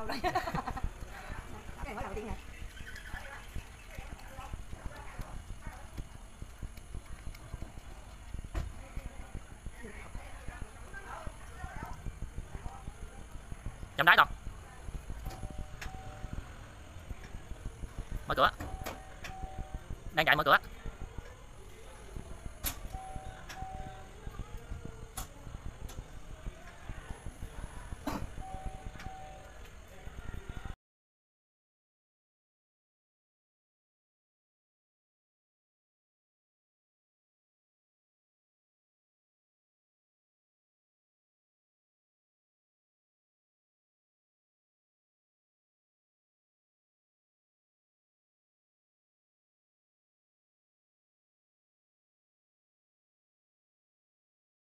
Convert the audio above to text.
lâu rồi. Cái này mới đầu tiên này. Chậm rãi con. Mở cửa. Đang chạy mở cửa.